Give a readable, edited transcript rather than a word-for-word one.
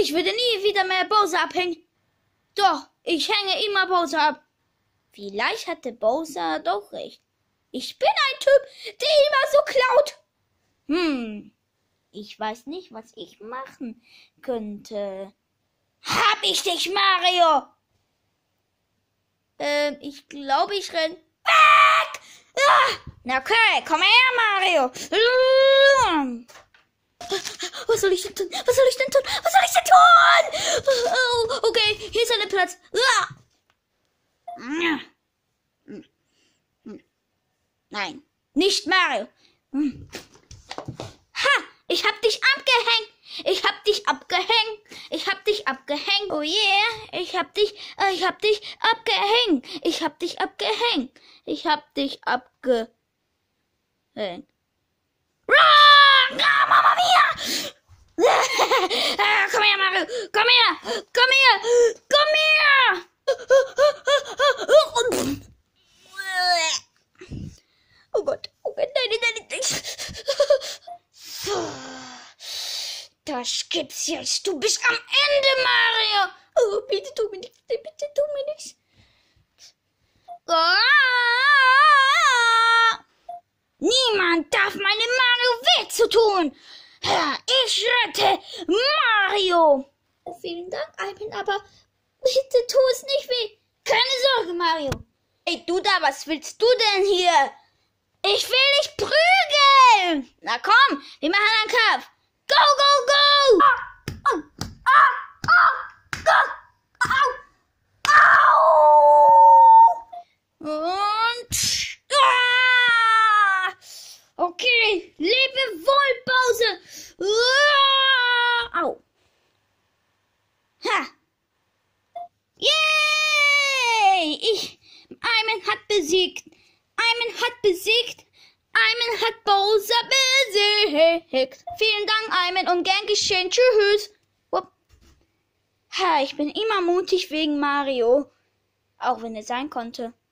Ich würde nie wieder mehr Bowser abhängen. Doch, ich hänge immer Bowser ab. Vielleicht hatte Bowser doch recht. Ich bin ein Typ, der immer so klaut. Ich weiß nicht, was ich machen könnte. Hab ich dich, Mario! Ich glaube, ich renn weg! Ah! Okay, komm her, Mario! Was soll ich denn tun? Oh, okay, hier ist ein Platz. Nein, nicht Mario. Ha, ich hab dich abgehängt. Oh yeah, ich hab dich abgehängt. Mamma mia! Komm her, Mario! Komm her! Oh Gott, nein. Das gibt's jetzt. Du bist am Ende, Mario! Oh, bitte tu mir nichts. Niemand darf meinem Mario weh zu tun. Ich rette Mario. Oh, vielen Dank, Alvin, aber bitte tu es nicht weh. Keine Sorge, Mario. Ey, du da, was willst du denn hier? Ich will dich prügeln. Na komm, wir machen einen Kampf. Go! Und... Okay, lebe wohl, Bowser. Au. Ha. Yay! Ayman hat Bowser besiegt. Vielen Dank, Ayman, und gern geschehen. Tschüss. Ha, ich bin immer mutig wegen Mario. Auch wenn es sein konnte.